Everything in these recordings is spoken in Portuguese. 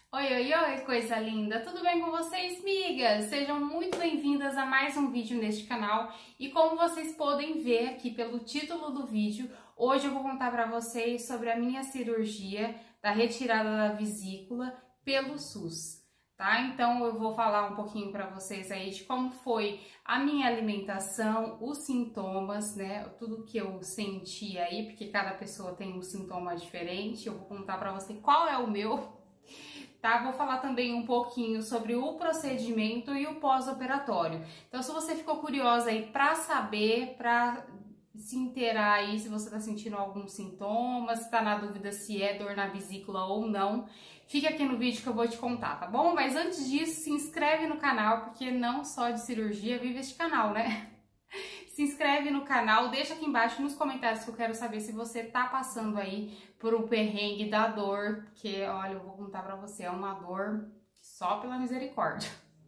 Oi, oi, oi, coisa linda! Tudo bem com vocês, migas? Sejam muito bem-vindas a mais um vídeo neste canal. E como vocês podem ver aqui pelo título do vídeo, hoje eu vou contar para vocês sobre a minha cirurgia da retirada da vesícula pelo SUS, tá? Então eu vou falar um pouquinho para vocês aí de como foi a minha alimentação, os sintomas, né? Tudo que eu senti aí, porque cada pessoa tem um sintoma diferente. Eu vou contar para você qual é o meu. Tá? Vou falar também um pouquinho sobre o procedimento e o pós-operatório. Então, se você ficou curiosa aí para saber, para se inteirar aí se você tá sentindo algum sintoma, se tá na dúvida se é dor na vesícula ou não, fica aqui no vídeo que eu vou te contar, tá bom? Mas antes disso, se inscreve no canal, porque não só de cirurgia vive este canal, né? Se inscreve no canal, deixa aqui embaixo nos comentários que eu quero saber se você tá passando aí por um perrengue da dor, porque, olha, eu vou contar pra você, é uma dor só pela misericórdia,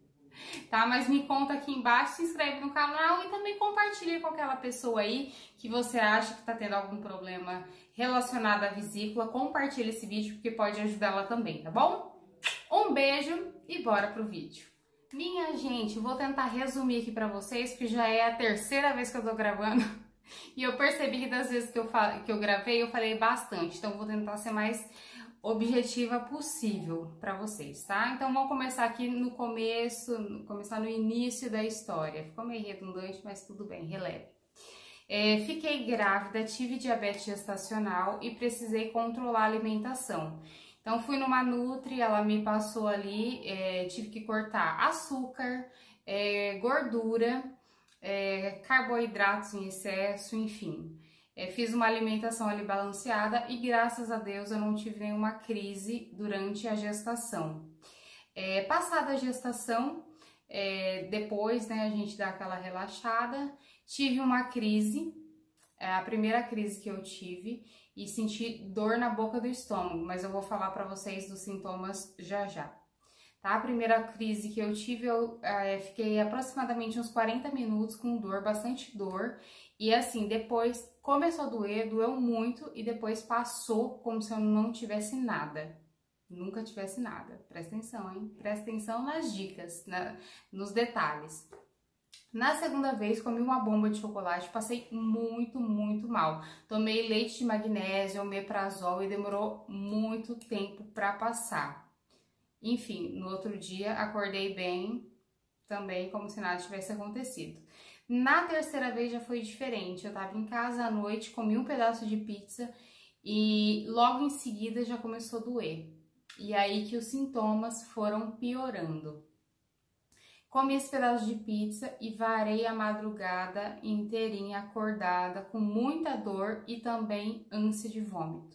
tá? Mas me conta aqui embaixo, se inscreve no canal e também compartilha com aquela pessoa aí que você acha que tá tendo algum problema relacionado à vesícula, compartilha esse vídeo porque pode ajudar ela também, tá bom? Um beijo e bora pro vídeo. Minha gente, vou tentar resumir aqui pra vocês, porque já é a terceira vez que eu tô gravando e eu percebi que das vezes que eu gravei eu falei bastante, então vou tentar ser mais objetiva possível pra vocês, tá? Então vamos começar aqui no começo, começar no início da história. Ficou meio redundante, mas tudo bem, releve. Fiquei grávida, tive diabetes gestacional e precisei controlar a alimentação. Então fui numa Nutri, ela me passou ali, tive que cortar açúcar, gordura, carboidratos em excesso, enfim. Fiz uma alimentação ali balanceada e graças a Deus eu não tive nenhuma crise durante a gestação. Passada a gestação, depois, né, a gente dá aquela relaxada, tive uma crise, a primeira crise que eu tive, e senti dor na boca do estômago, mas eu vou falar para vocês dos sintomas já já. Tá? A primeira crise que eu tive, eu fiquei aproximadamente uns 40 minutos com dor, bastante dor, e assim, depois começou a doer, doeu muito, e depois passou como se eu não tivesse nada. Nunca tivesse nada. Presta atenção, hein? Presta atenção nas dicas, nos detalhes. Na segunda vez, comi uma bomba de chocolate, passei muito, muito mal. Tomei leite de magnésio, omeprazol e demorou muito tempo para passar. Enfim, no outro dia acordei bem, também como se nada tivesse acontecido. Na terceira vez já foi diferente. Eu tava em casa à noite, comi um pedaço de pizza e logo em seguida já começou a doer. E aí que os sintomas foram piorando. Comi esse pedaço de pizza e varei a madrugada inteirinha acordada com muita dor e também ânsia de vômito.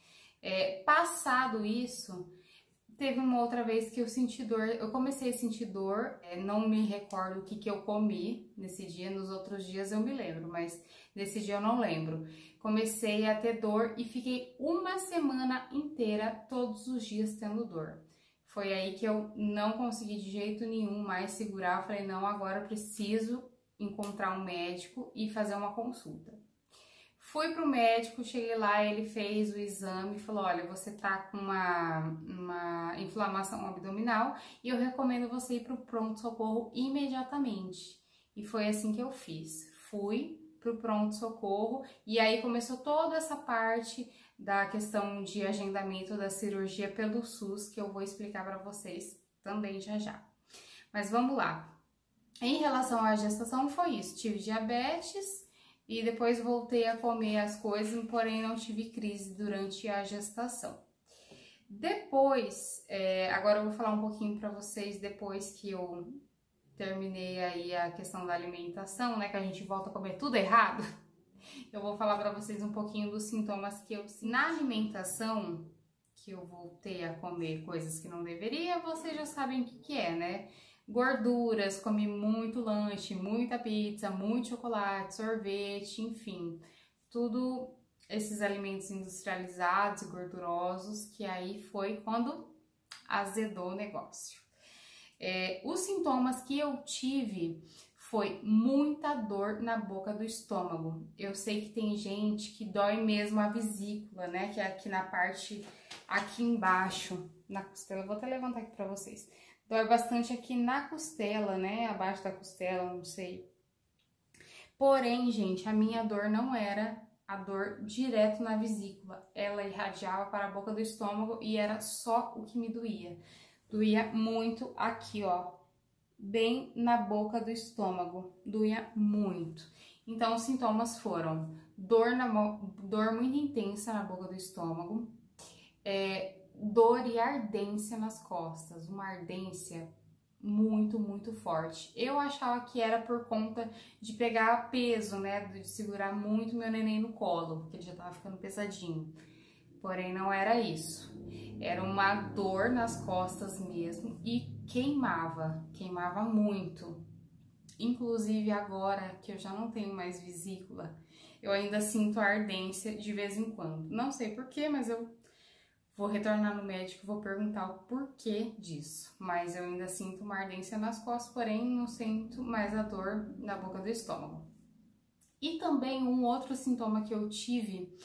Passado isso, teve uma outra vez que eu senti dor, eu comecei a sentir dor, não me recordo o que eu comi nesse dia, nos outros dias eu me lembro, mas nesse dia eu não lembro. Comecei a ter dor e fiquei uma semana inteira, todos os dias tendo dor. Foi aí que eu não consegui de jeito nenhum mais segurar, eu falei, não, agora eu preciso encontrar um médico e fazer uma consulta. Fui pro médico, cheguei lá, ele fez o exame e falou, olha, você tá com uma inflamação abdominal e eu recomendo você ir pro pronto-socorro imediatamente. E foi assim que eu fiz, fui pro pronto-socorro e aí começou toda essa parte da questão de agendamento da cirurgia pelo SUS, que eu vou explicar para vocês também já já. Mas vamos lá. Em relação à gestação foi isso, tive diabetes e depois voltei a comer as coisas, porém não tive crise durante a gestação. Depois, agora eu vou falar um pouquinho para vocês depois que eu terminei aí a questão da alimentação, né, que a gente volta a comer tudo errado. Eu vou falar para vocês um pouquinho dos sintomas que eu sinto. Na alimentação, que eu voltei a comer coisas que não deveria, vocês já sabem o que é, né? Gorduras, comi muito lanche, muita pizza, muito chocolate, sorvete, enfim. Tudo esses alimentos industrializados e gordurosos, que aí foi quando azedou o negócio. Os sintomas que eu tive foi muita dor na boca do estômago. Eu sei que tem gente que dói mesmo a vesícula, né? Que é aqui na parte, aqui embaixo, na costela. Eu vou até levantar aqui pra vocês. Dói bastante aqui na costela, né? Abaixo da costela, não sei. Porém, gente, a minha dor não era a dor direto na vesícula. Ela irradiava para a boca do estômago e era só o que me doía. Doía muito aqui, ó, bem na boca do estômago. Doía muito. Então, os sintomas foram dor muito intensa na boca do estômago, dor e ardência nas costas, uma ardência muito forte. Eu achava que era por conta de pegar peso, né, de segurar muito meu neném no colo, porque ele já tava ficando pesadinho. Porém, não era isso. Era uma dor nas costas mesmo e queimava muito. Inclusive agora que eu já não tenho mais vesícula, eu ainda sinto ardência de vez em quando. Não sei porquê, mas eu vou retornar no médico e vou perguntar o porquê disso. Mas eu ainda sinto uma ardência nas costas, porém não sinto mais a dor na boca do estômago. E também um outro sintoma que eu tive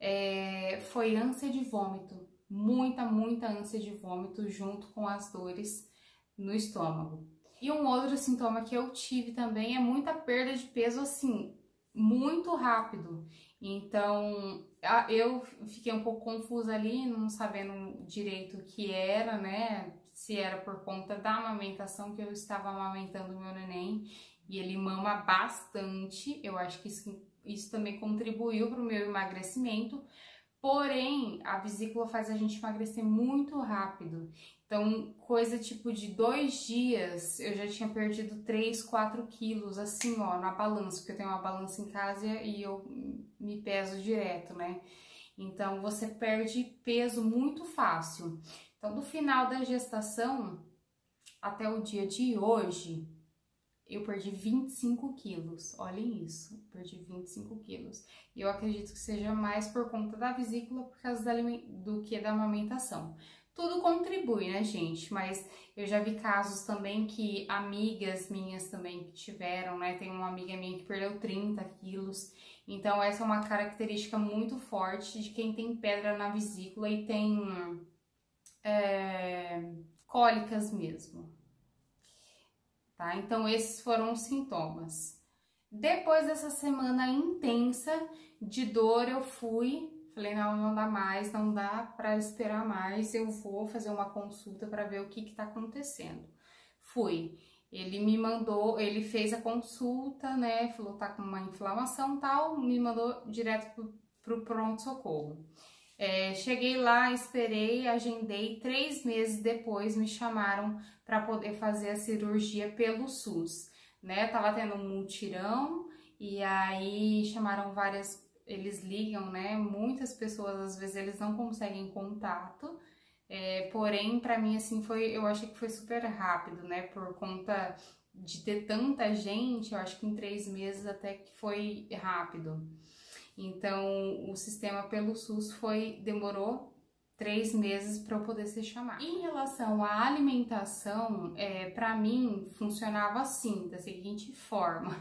foi ânsia de vômito. Muita ânsia de vômito junto com as dores no estômago. E um outro sintoma que eu tive também é muita perda de peso, assim, muito rápido. Então, eu fiquei um pouco confusa ali, não sabendo direito o que era, né? Se era por conta da amamentação, que eu estava amamentando meu neném e ele mama bastante. Eu acho que isso também contribuiu para o meu emagrecimento. Porém, a vesícula faz a gente emagrecer muito rápido. Então, coisa tipo de 2 dias, eu já tinha perdido 3, 4 quilos, assim, ó, na balança, porque eu tenho uma balança em casa e eu me peso direto, né? Então, você perde peso muito fácil. Então, do final da gestação até o dia de hoje, eu perdi 25 quilos, olhem isso, perdi 25 quilos. E eu acredito que seja mais por conta da vesícula por causa do que da amamentação. Tudo contribui, né, gente? Mas eu já vi casos também que amigas minhas também que tiveram, né? Tem uma amiga minha que perdeu 30 quilos. Então, essa é uma característica muito forte de quem tem pedra na vesícula e tem cólicas mesmo. Tá? Então, esses foram os sintomas. Depois dessa semana intensa de dor, eu falei, não dá mais, não dá pra esperar mais, eu vou fazer uma consulta pra ver o que tá acontecendo. Fui. Ele fez a consulta, né, falou tá com uma inflamação e tal, me mandou direto pro pronto-socorro. Cheguei lá, esperei, agendei, 3 meses depois me chamaram para poder fazer a cirurgia pelo SUS, né? Tava tendo um mutirão e aí chamaram eles ligam, né? Muitas pessoas às vezes eles não conseguem contato, porém para mim assim eu achei que foi super rápido, né? Por conta de ter tanta gente, eu acho que em 3 meses até que foi rápido. Então, o sistema pelo SUS demorou 3 meses para eu poder ser chamada. Em relação à alimentação, para mim funcionava assim, da seguinte forma.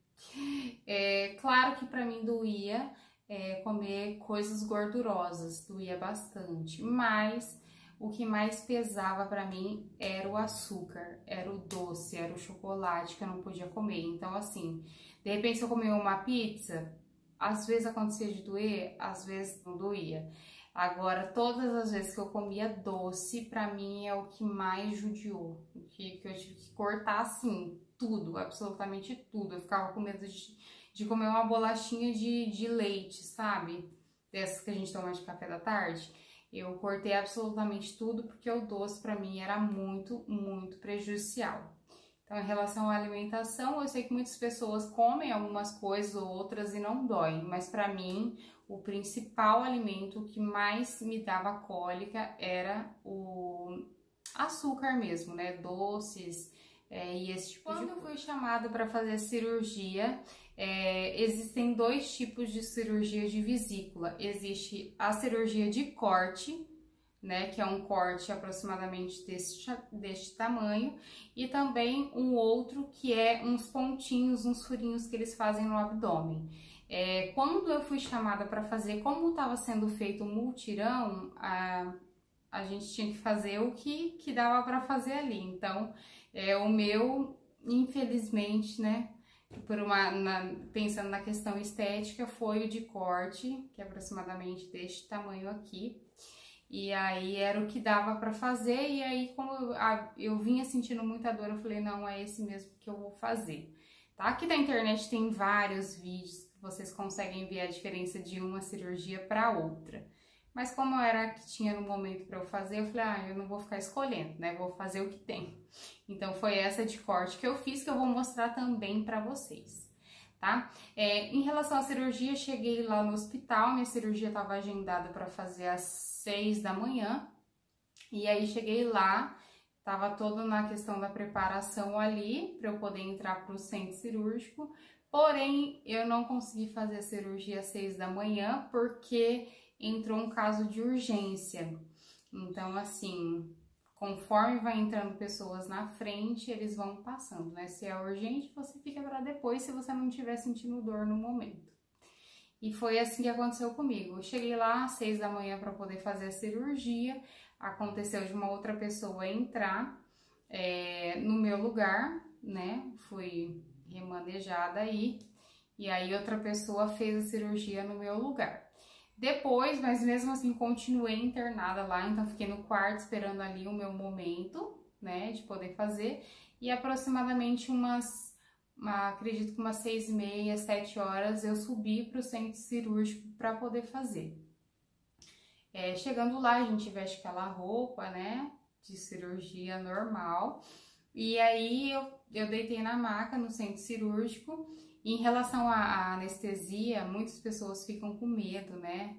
Claro que para mim doía comer coisas gordurosas, doía bastante, mas o que mais pesava para mim era o açúcar, era o doce, era o chocolate que eu não podia comer. Então, assim, de repente se eu comia uma pizza, às vezes acontecia de doer, às vezes não doía. Agora, todas as vezes que eu comia doce, pra mim é o que mais judiou. Que eu tive que cortar, assim, tudo, absolutamente tudo. Eu ficava com medo de comer uma bolachinha de leite, sabe? Dessas que a gente toma de café da tarde. Eu cortei absolutamente tudo, porque o doce pra mim era muito prejudicial. Então, em relação à alimentação, eu sei que muitas pessoas comem algumas coisas ou outras e não dói, mas para mim, o principal alimento que mais me dava cólica era o açúcar mesmo, né? Doces e esse tipo de coisa. Quando eu fui chamada para fazer a cirurgia, existem 2 tipos de cirurgia de vesícula. Existe a cirurgia de corte, né, que é um corte aproximadamente deste tamanho, e também um outro que é uns pontinhos, uns furinhos que eles fazem no abdômen. Quando eu fui chamada para fazer, como estava sendo feito o multirão, a gente tinha que fazer o que dava para fazer ali. Então, o meu, infelizmente, né, pensando na questão estética, foi o de corte, que é aproximadamente deste tamanho aqui. E aí era o que dava para fazer, e aí como eu vinha sentindo muita dor, eu falei, não, é esse mesmo que eu vou fazer. Tá? Aqui na internet tem vários vídeos que vocês conseguem ver a diferença de uma cirurgia para outra. Mas como era que tinha no momento para eu fazer, eu falei, eu não vou ficar escolhendo, né? Vou fazer o que tem. Então foi essa de corte que eu fiz, que eu vou mostrar também para vocês, tá? Em relação à cirurgia, cheguei lá no hospital, minha cirurgia estava agendada para fazer às 6 da manhã. E aí cheguei lá, tava toda na questão da preparação ali, para eu poder entrar para o centro cirúrgico. Porém, eu não consegui fazer a cirurgia às 6 da manhã, porque entrou um caso de urgência. Então, assim, conforme vai entrando pessoas na frente, eles vão passando, né? Se é urgente, você fica para depois, se você não estiver sentindo dor no momento. E foi assim que aconteceu comigo. Eu cheguei lá às 6 da manhã para poder fazer a cirurgia. Aconteceu de uma outra pessoa entrar no meu lugar, né? Fui remanejada aí. E aí outra pessoa fez a cirurgia no meu lugar. Depois, mas mesmo assim, continuei internada lá, então fiquei no quarto esperando ali o meu momento, né, de poder fazer. E aproximadamente acredito que umas 6h30, 7 horas, eu subi para o centro cirúrgico para poder fazer. Chegando lá, a gente veste aquela roupa, né, de cirurgia normal. E aí eu deitei na maca no centro cirúrgico. E em relação à anestesia, muitas pessoas ficam com medo, né,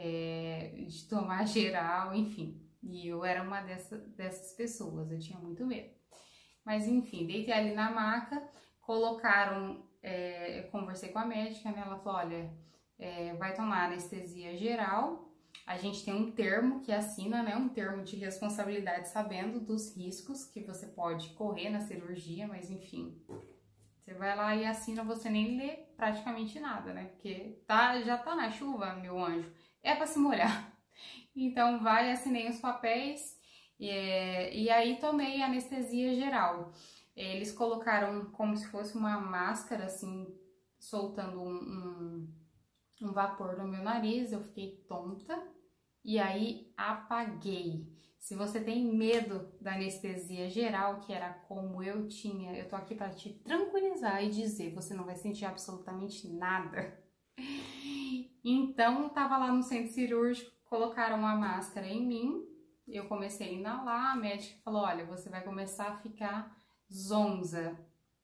de tomar geral, enfim. E eu era uma dessas pessoas, eu tinha muito medo. Mas enfim, deitei ali na maca, colocaram, eu conversei com a médica, né, ela falou, olha, vai tomar anestesia geral. A gente tem um termo que assina, né, um termo de responsabilidade, sabendo dos riscos que você pode correr na cirurgia, mas enfim... Você vai lá e assina, você nem lê praticamente nada, né? Porque já tá na chuva, meu anjo, é pra se molhar. Então, assinei os papéis e aí tomei anestesia geral. Eles colocaram como se fosse uma máscara, assim, soltando um vapor no meu nariz. Eu fiquei tonta e aí apaguei. Se você tem medo da anestesia geral, que era como eu tinha, eu tô aqui para te tranquilizar e dizer, você não vai sentir absolutamente nada. Então, tava lá no centro cirúrgico, colocaram uma máscara em mim, eu comecei a inalar, a médica falou, olha, você vai começar a ficar zonza.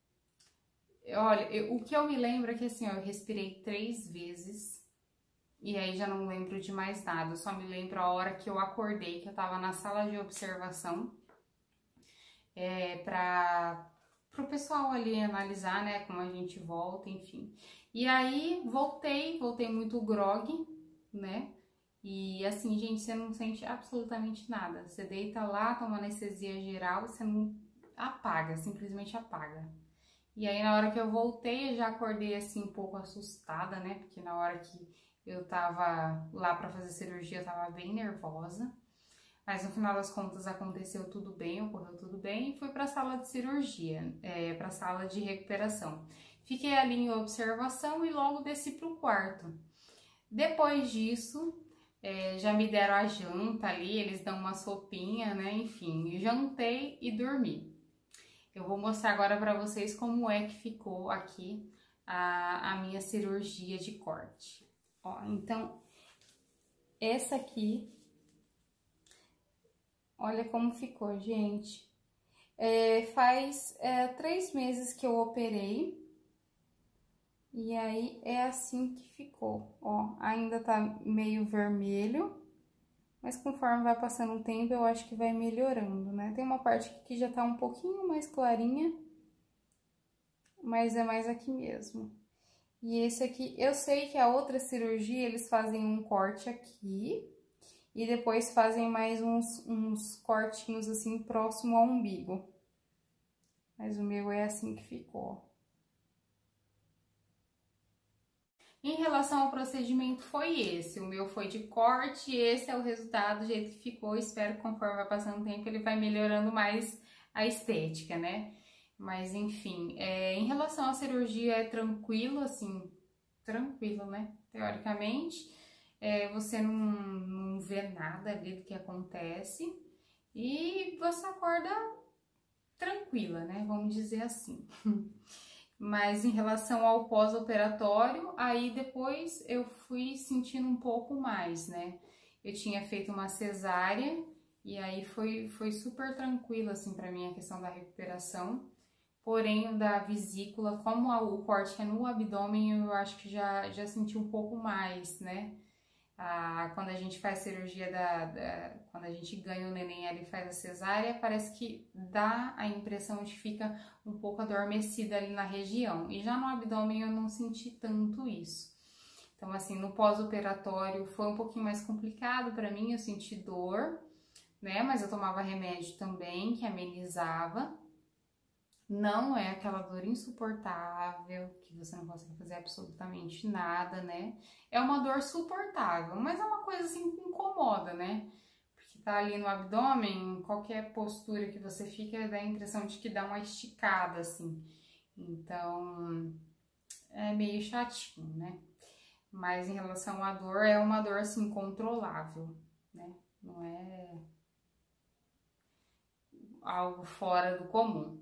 Olha, o que eu me lembro é que assim, eu respirei 3 vezes, e aí já não lembro de mais nada, eu só me lembro a hora que eu acordei, que eu tava na sala de observação, para o pessoal ali analisar, né, como a gente volta, enfim. E aí voltei muito grogue, né, e assim, gente, você não sente absolutamente nada, você deita lá, toma anestesia geral, você não apaga, simplesmente apaga. E aí na hora que eu voltei, eu já acordei assim um pouco assustada, né, porque na hora que eu tava lá para fazer cirurgia, eu tava bem nervosa. Mas no final das contas aconteceu tudo bem, ocorreu tudo bem e fui para a sala de cirurgia, para a sala de recuperação. Fiquei ali em observação e logo desci para o quarto. Depois disso, já me deram a janta ali, eles dão uma sopinha, né? Enfim, jantei e dormi. Eu vou mostrar agora para vocês como é que ficou aqui a minha cirurgia de corte. Ó, então, essa aqui, olha como ficou, gente. Faz 3 meses que eu operei. E aí, é assim que ficou. Ó, ainda tá meio vermelho. Mas conforme vai passando o tempo, eu acho que vai melhorando, né? Tem uma parte aqui que já tá um pouquinho mais clarinha. Mas é mais aqui mesmo. E esse aqui, eu sei que a outra cirurgia, eles fazem um corte aqui. e depois fazem mais uns cortinhos assim próximo ao umbigo. Mas o meu é assim que ficou. Em relação ao procedimento foi esse, o meu foi de corte, esse é o resultado do jeito que ficou. Espero que conforme vai passando o tempo ele vai melhorando mais a estética, né? Mas enfim, em relação à cirurgia é tranquilo, assim, tranquilo, né? Teoricamente, você não vê nada ali do que acontece e você acorda tranquila, né? Vamos dizer assim. Mas em relação ao pós-operatório, aí depois eu fui sentindo um pouco mais, né? Eu tinha feito uma cesárea e aí foi super tranquilo, assim, pra mim a questão da recuperação. Porém, o da vesícula, como o corte é no abdômen, eu acho que já senti um pouco mais, né? Quando a gente faz cirurgia quando a gente ganha o neném ali e faz a cesárea, parece que dá a impressão de que fica um pouco adormecida ali na região. E já no abdômen eu não senti tanto isso. Então, assim, no pós-operatório foi um pouquinho mais complicado para mim, eu senti dor, né? Mas eu tomava remédio também, que amenizava. Não é aquela dor insuportável, que você não consegue fazer absolutamente nada, né? É uma dor suportável, mas é uma coisa assim que incomoda, né? Porque tá ali no abdômen, qualquer postura que você fica, dá a impressão de que dá uma esticada, assim. Então, é meio chatinho, né? Mas em relação à dor, é uma dor assim controlável, né? Não é algo fora do comum.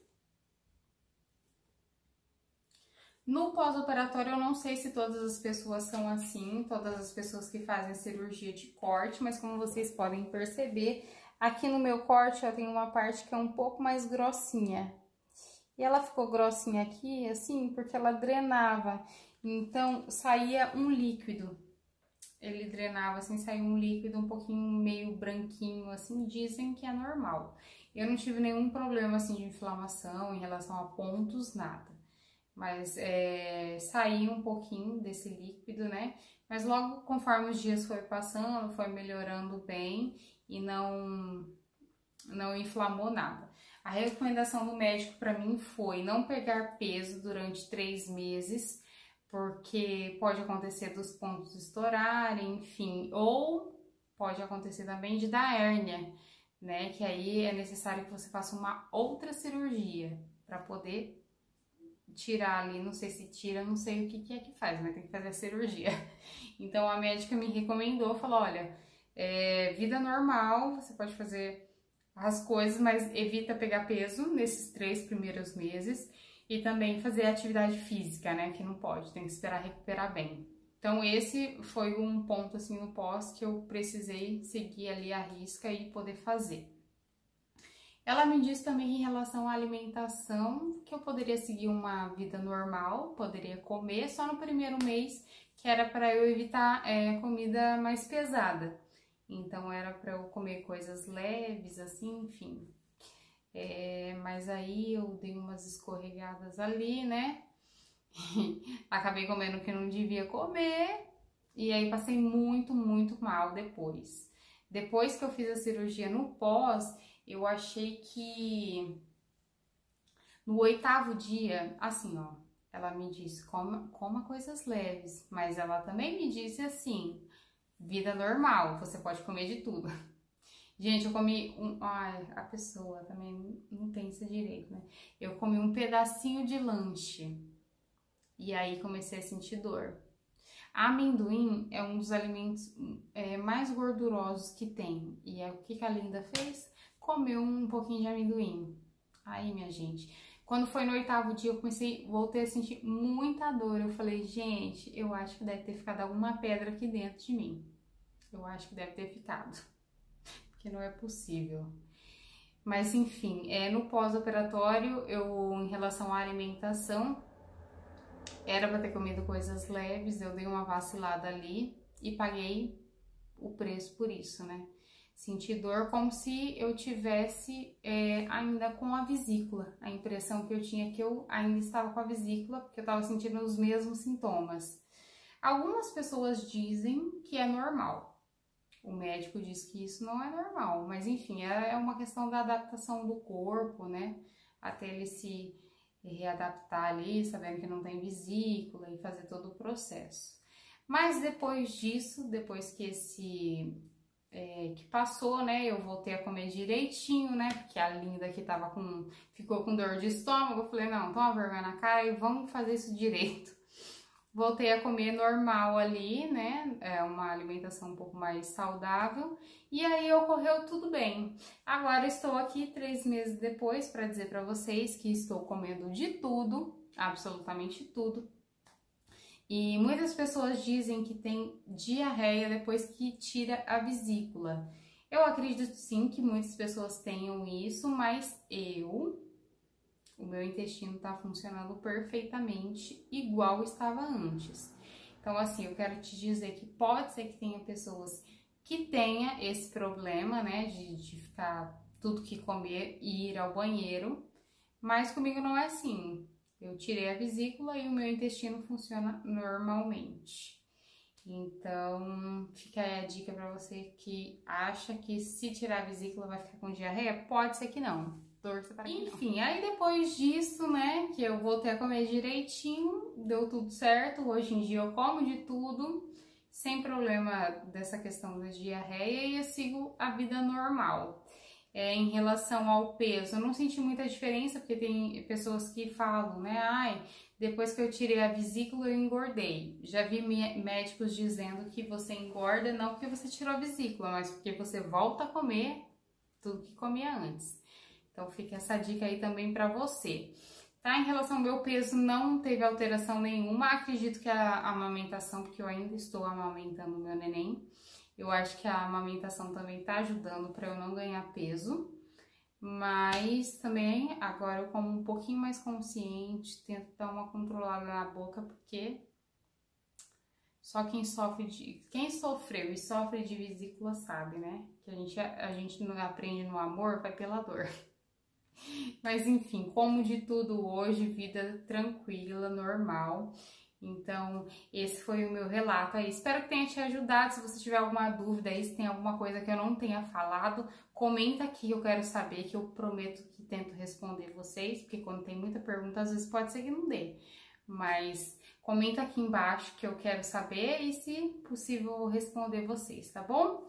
No pós-operatório, eu não sei se todas as pessoas são assim, todas as pessoas que fazem cirurgia de corte, mas como vocês podem perceber, aqui no meu corte eu tenho uma parte que é um pouco mais grossinha. E ela ficou grossinha aqui, assim, porque ela drenava, então saía um líquido. Ele drenava, assim, saía um líquido um pouquinho meio branquinho, assim, dizem que é normal. Eu não tive nenhum problema, assim, de inflamação em relação a pontos, nada. Mas saía um pouquinho desse líquido, né? Mas logo conforme os dias foi passando, foi melhorando bem e não inflamou nada. A recomendação do médico para mim foi não pegar peso durante 3 meses, porque pode acontecer dos pontos estourarem, enfim, ou pode acontecer também de dar hérnia, né? Que aí é necessário que você faça uma outra cirurgia para poder tirar ali, não sei se tira, não sei o que é que faz, mas tem que fazer a cirurgia. Então a médica me recomendou, falou, olha, vida normal, você pode fazer as coisas, mas evita pegar peso nesses 3 primeiros meses e também fazer atividade física, né, que não pode, tem que esperar recuperar bem. Então esse foi um ponto assim no pós que eu precisei seguir ali a risca e poder fazer. Ela me disse também em relação à alimentação que eu poderia seguir uma vida normal, poderia comer só no primeiro mês, que era para eu evitar comida mais pesada. Então era para eu comer coisas leves, assim, enfim. Mas aí eu dei umas escorregadas ali, né? Acabei comendo o que não devia comer e aí passei muito, muito mal depois. Depois que eu fiz a cirurgia no pós, eu achei que no 8º dia, assim, ó, ela me disse, coma coisas leves, mas ela também me disse assim, vida normal, você pode comer de tudo. Gente, eu comi ai, a pessoa também não pensa direito, né? Eu comi um pedacinho de lanche e aí comecei a sentir dor. Amendoim é um dos alimentos mais gordurosos que tem. E o que a Linda fez? Comeu um pouquinho de amendoim. Aí, minha gente, quando foi no 8º dia, voltei a sentir muita dor. Eu falei, gente, eu acho que deve ter ficado alguma pedra aqui dentro de mim. Eu acho que deve ter ficado, porque não é possível. Mas, enfim, no pós-operatório, em relação à alimentação, era para ter comido coisas leves, eu dei uma vacilada ali e paguei o preço por isso, né? Senti dor como se eu tivesse ainda com a vesícula. A impressão que eu tinha é que eu ainda estava com a vesícula, porque eu estava sentindo os mesmos sintomas. Algumas pessoas dizem que é normal. O médico diz que isso não é normal, mas enfim, é uma questão da adaptação do corpo, né? Até ele se readaptar ali, sabendo que não tem vesícula e fazer todo o processo. Mas depois disso, depois que que passou, né, eu voltei a comer direitinho, né, porque a Linda que ficou com dor de estômago, eu falei, não, toma vergonha na cara e vamos fazer isso direito. Voltei a comer normal ali, né, uma alimentação um pouco mais saudável, e aí ocorreu tudo bem. Agora estou aqui 3 meses depois para dizer para vocês que estou comendo de tudo, absolutamente tudo. E muitas pessoas dizem que tem diarreia depois que tira a vesícula. Eu acredito sim que muitas pessoas tenham isso, mas o meu intestino tá funcionando perfeitamente igual estava antes. Então, assim, eu quero te dizer que pode ser que tenha pessoas que tenha esse problema, né, de ficar tudo que comer e ir ao banheiro, mas comigo não é assim. Eu tirei a vesícula e o meu intestino funciona normalmente. Então, fica aí a dica para você que acha que se tirar a vesícula vai ficar com diarreia. Pode ser que não. Torça para que não. Enfim, aí depois disso, né, que eu voltei a comer direitinho, deu tudo certo. Hoje em dia eu como de tudo, sem problema dessa questão da diarreia e eu sigo a vida normal. Em relação ao peso, eu não senti muita diferença, porque tem pessoas que falam, né, ai, depois que eu tirei a vesícula eu engordei. Já vi médicos dizendo que você engorda não porque você tirou a vesícula, mas porque você volta a comer tudo que comia antes. Então fica essa dica aí também pra você. Tá? Em relação ao meu peso, não teve alteração nenhuma, acredito que a amamentação, porque eu ainda estou amamentando o meu neném, eu acho que a amamentação também tá ajudando para eu não ganhar peso, mas também agora eu como um pouquinho mais consciente, tento dar uma controlada na boca, porque só quem sofreu e sofre de vesícula sabe, né? Que a gente não aprende no amor, vai pela dor. Mas enfim, como de tudo hoje, vida tranquila, normal. Então, esse foi o meu relato aí. Espero que tenha te ajudado. Se você tiver alguma dúvida aí, se tem alguma coisa que eu não tenha falado, comenta aqui, eu quero saber, que eu prometo que tento responder vocês, porque quando tem muita pergunta, às vezes pode ser que não dê. Mas comenta aqui embaixo que eu quero saber e, se possível, eu vou responder vocês, tá bom?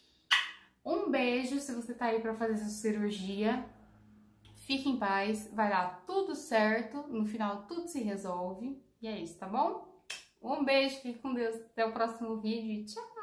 Um beijo se você tá aí pra fazer essa cirurgia. Fique em paz, vai dar tudo certo, no final tudo se resolve. E é isso, tá bom? Um beijo, fique com Deus, até o próximo vídeo e tchau!